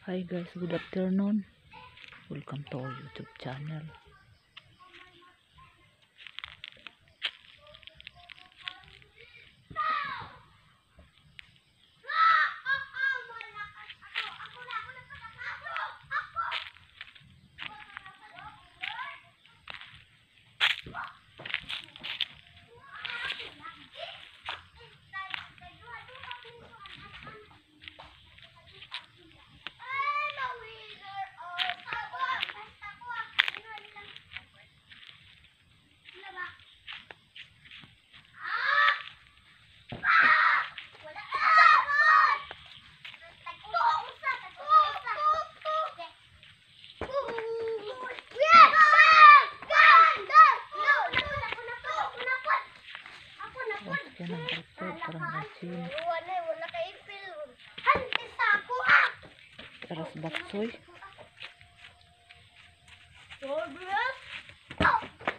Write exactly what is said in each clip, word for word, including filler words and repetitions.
Hi guys, good afternoon. Welcome to our YouTube channel. Yan ang kapit, parang asin. Wala ka ipil. Hantis ako ah! Taras baksoy. Sobrang? Oh!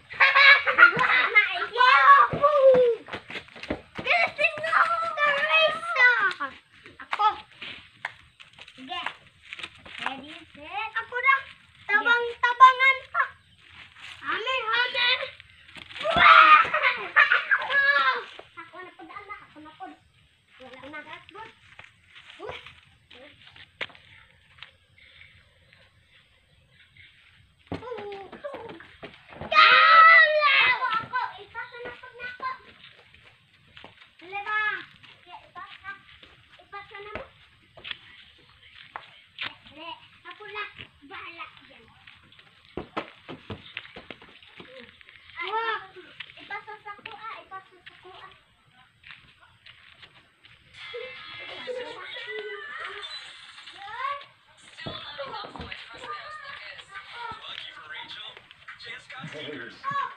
Naiyaw! Bilisin mo ako! Teresa! Ako! Sige. Ready, set? Ako na! Tabang-tabangan pa! Amin, amin! Ako na po daan na! Ako na po! Wala na gatbot! Haters.